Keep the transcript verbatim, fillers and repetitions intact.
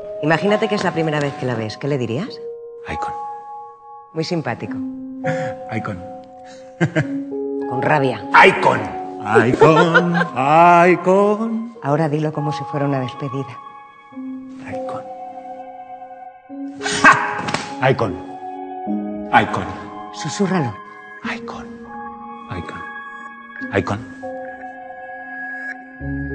Imagínate que es la primera vez que la ves. ¿Qué le dirías? Icon. Muy simpático. Icon. Con rabia. Icon. Icon. Icon. Ahora dilo como si fuera una despedida. Icon. ¡Ja! Icon. Icon. Susúrralo. Icon. Icon. Icon.